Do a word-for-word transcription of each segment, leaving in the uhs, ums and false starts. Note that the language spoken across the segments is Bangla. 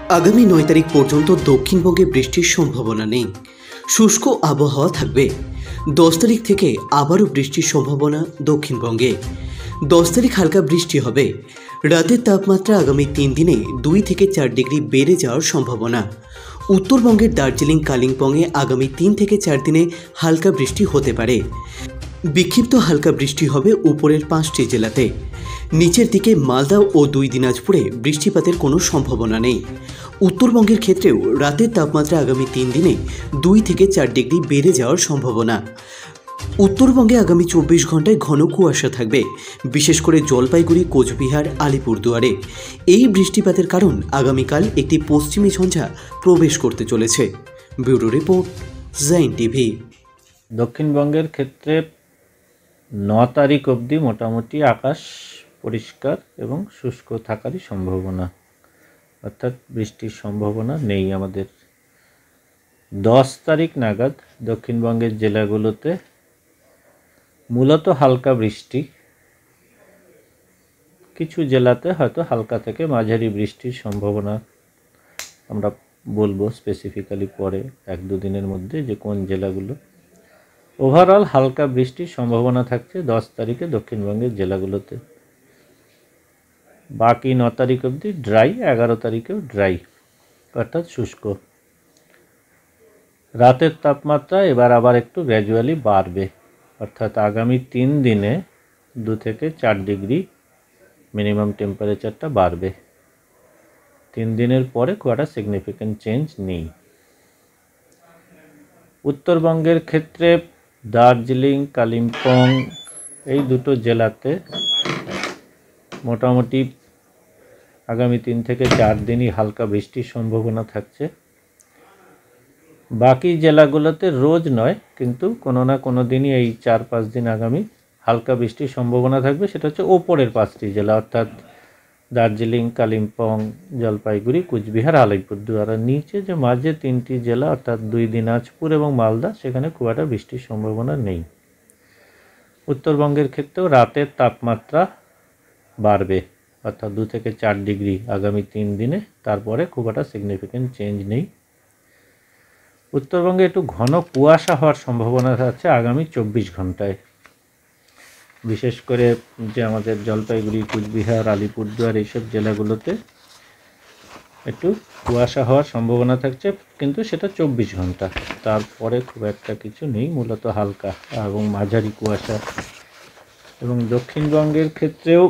আগামী নয় তারিখ পর্যন্ত দক্ষিণবঙ্গে বৃষ্টির সম্ভাবনা নেই। শুষ্ক আবহাওয়া থাকবে। দশ তারিখ থেকে আবারও বৃষ্টির সম্ভাবনা দক্ষিণবঙ্গে। দশ তারিখ হালকা বৃষ্টি হবে। রাতের তাপমাত্রা আগামী তিন দিনে দুই থেকে চার ডিগ্রি বেড়ে যাওয়ার সম্ভাবনা। উত্তরবঙ্গের দার্জিলিং, কালিম্পংয়ে আগামী তিন থেকে চার দিনে হালকা বৃষ্টি হতে পারে। বিক্ষিপ্ত হালকা বৃষ্টি হবে উপরের পাঁচটি জেলাতে। নিচের দিকে মালদা ও দুই দিনাজপুরে বৃষ্টিপাতের কোনো সম্ভাবনা নেই। উত্তরবঙ্গের ক্ষেত্রেও রাতের তাপমাত্রা আগামী তিন দিনে দুই থেকে চার ডিগ্রি বেড়ে যাওয়ার সম্ভাবনা। উত্তরবঙ্গে আগামী চব্বিশ ঘন্টায় ঘন কুয়াশা থাকবে, বিশেষ করে জলপাইগুড়ি, কোচবিহার, আলিপুরদুয়ারে। এই বৃষ্টিপাতের কারণ আগামীকাল একটি পশ্চিমী ঝঞ্ঝা প্রবেশ করতে চলেছে। ব্যুরো রিপোর্ট, জাইন টিভি। দক্ষিণবঙ্গের ক্ষেত্রে ন তারিখ অবধি মোটামুটি আকাশ পরিষ্কার এবং শুষ্ক থাকারই সম্ভাবনা, অর্থাৎ বৃষ্টির সম্ভাবনা নেই আমাদের। দশ তারিখ নাগাদ দক্ষিণবঙ্গের জেলাগুলোতে মূলত হালকা বৃষ্টি, কিছু জেলাতে হয়তো হালকা থেকে মাঝারি বৃষ্টির সম্ভাবনা আমরা বলবো স্পেসিফিক্যালি পরে এক দুদিনের মধ্যে যে কোন জেলাগুলো। ওভারঅল হালকা বৃষ্টির সম্ভাবনা থাকছে দশ তারিখে দক্ষিণবঙ্গের জেলাগুলোতে। বাকি ন তারিখ অবধি ড্রাই, এগারো তারিখেও ড্রাই অর্থাৎ শুষ্ক। রাতের তাপমাত্রা এবার আবার একটু গ্র্যাজুয়ালি বাড়বে, অর্থাৎ আগামী তিন দিনে দু থেকে চার ডিগ্রি মিনিমাম টেম্পারেচারটা বাড়বে। তিন দিনের পরে খুব একটা সিগনিফিক্যান্ট চেঞ্জ নেই। উত্তরবঙ্গের ক্ষেত্রে দার্জিলিং, কালিম্পং এই দুটো জেলাতে মোটামুটি আগামী তিন থেকে চার দিনই হালকা বৃষ্টির সম্ভাবনা থাকছে। বাকি জেলাগুলোতে রোজ নয়, কিন্তু কোনো না কোনো দিনই এই চার পাঁচ দিন আগামী হালকা বৃষ্টির সম্ভাবনা থাকবে। সেটা হচ্ছে ওপরের পাঁচটি জেলা, অর্থাৎ দার্জিলিং, কালিম্পং, জলপাইগুড়ি, কুচবিহার, আলিপুরদুয়ার। আর নিচে যে মাঝে তিনটি জেলা অর্থাৎ দুই দিনাজপুর এবং মালদা, সেখানে খুব একটা বৃষ্টির সম্ভাবনা নেই। উত্তরবঙ্গের ক্ষেত্রেও রাতের তাপমাত্রা বাড়বে, অর্থাৎ দু থেকে চার ডিগ্রি আগামী তিন দিনে। তারপরে খুব একটা সিগনিফিক্যান্ট চেঞ্জ নেই। উত্তরবঙ্গে একটু ঘন কুয়াশা হওয়ার সম্ভাবনা আছে আগামী চব্বিশ ঘন্টায়। বিশেষ করে যে আমাদের জলপাইগুড়ি, কুচবিহার, আলিপুরদুয়ার এইসব জেলাগুলোতে একটু কুয়াশা হওয়ার সম্ভাবনা থাকছে, কিন্তু সেটা চব্বিশ ঘন্টা। তারপরে খুব একটা কিছু নেই, মূলত হালকা এবং মাঝারি কুয়াশা। এবং দক্ষিণবঙ্গের ক্ষেত্রেও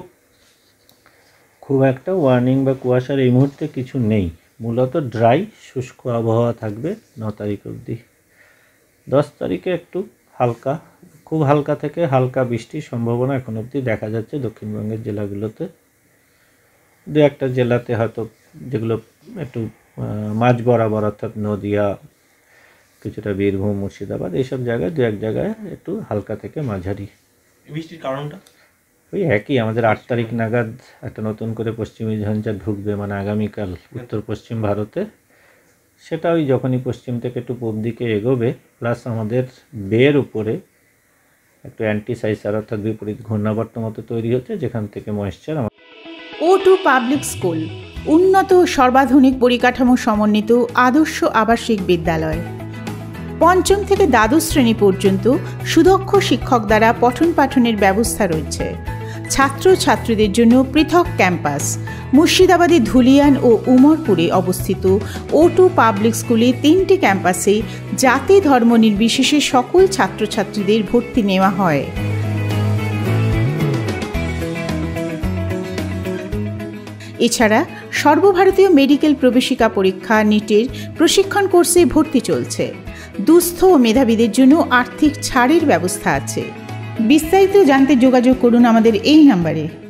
খুব একটা ওয়ার্নিং বা কুয়াশার এই মুহূর্তে কিছু নেই। মূলত ড্রাই শুষ্ক আবহাওয়া থাকবে ন তারিখ অবধি। দশ তারিখে একটু হালকা, খুব হালকা থেকে হালকা বৃষ্টির সম্ভাবনা এখন অবধি দেখা যাচ্ছে দক্ষিণবঙ্গের জেলাগুলোতে। দু একটা জেলাতে হয়তো যেগুলো একটু মাঝ বরাবর, অর্থাৎ নদিয়া, কিছুটা বীরভূম, মুর্শিদাবাদ, এইসব জায়গায় দু এক জায়গায় একটু হালকা থেকে মাঝারি। বৃষ্টির কারণটা ওই একই, আমাদের আট তারিখ নাগাদ একটা নতুন করে পশ্চিমী ঝঞ্ঝা ঢুকবে, মানে আগামীকাল উত্তর পশ্চিম ভারতে। সেটা ওই যখনই পশ্চিম থেকে একটু পূর্ব দিকে এগোবে, প্লাস আমাদের বের উপরে একটু অ্যান্টিসাইসার অর্থাৎ বিপরীত ঘূর্ণাবর্ত মতো তৈরি হচ্ছে, যেখান থেকে ময়েশ্চার। ও টু পাবলিক স্কুল, উন্নত সর্বাধুনিক পরিকাঠামো সমন্বিত আদর্শ আবাসিক বিদ্যালয়। পঞ্চম থেকে দ্বাদশ শ্রেণী পর্যন্ত সুদক্ষ শিক্ষক দ্বারা পঠন পাঠনের ব্যবস্থা রয়েছে। ছাত্র ছাত্রীদের জন্য পৃথক ক্যাম্পাস। মুর্শিদাবাদের ধুলিয়ান ও উমরপুরে অবস্থিত ও টু পাবলিক স্কুলে তিনটি ক্যাম্পাসে জাতি ধর্ম নির্বিশেষে সকল ছাত্রছাত্রীদের ভর্তি নেওয়া হয়। এছাড়া সর্বভারতীয় মেডিকেল প্রবেশিকা পরীক্ষা নিটের প্রশিক্ষণ কোর্সে ভর্তি চলছে। দুস্থ ও মেধাবীদের জন্য আর্থিক ছাড়ের ব্যবস্থা আছে। বিস্তারিত জানতে যোগাযোগ করুন আমাদের এই নম্বরে।